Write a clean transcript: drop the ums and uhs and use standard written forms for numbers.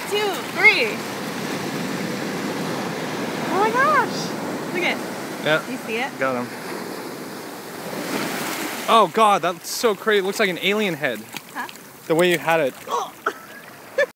2, 3. Oh my gosh. Look at it. Yeah. You see it? Got him. Oh God, that's so crazy. It looks like an alien head. Huh? The way you had it. Oh.